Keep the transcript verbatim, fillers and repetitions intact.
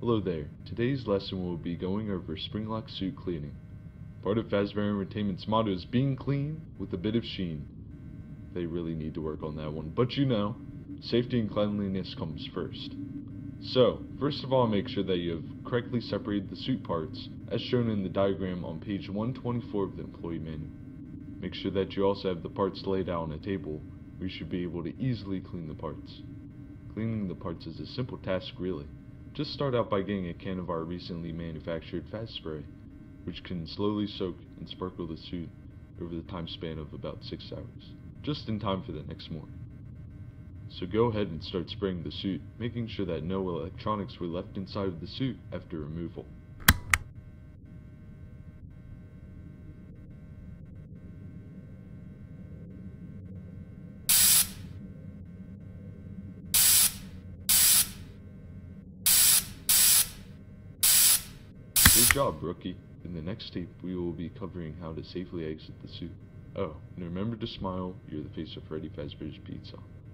Hello there. Today's lesson will be going over Springlock suit cleaning. Part of Fazbear Entertainment's motto is being clean with a bit of sheen. They really need to work on that one, but you know, safety and cleanliness comes first. So, first of all, make sure that you have correctly separated the suit parts, as shown in the diagram on page one twenty-four of the employee manual. Make sure that you also have the parts laid out on a table, where you should be able to easily clean the parts. Cleaning the parts is a simple task, really. Just start out by getting a can of our recently manufactured Faz Spray, which can slowly soak and sparkle the suit over the time span of about six hours, just in time for the next morning. So go ahead and start spraying the suit, making sure that no electronics were left inside of the suit after removal. Good job, rookie. In the next tape, we will be covering how to safely exit the suit. Oh, and remember to smile, you're the face of Freddy Fazbear's Pizza.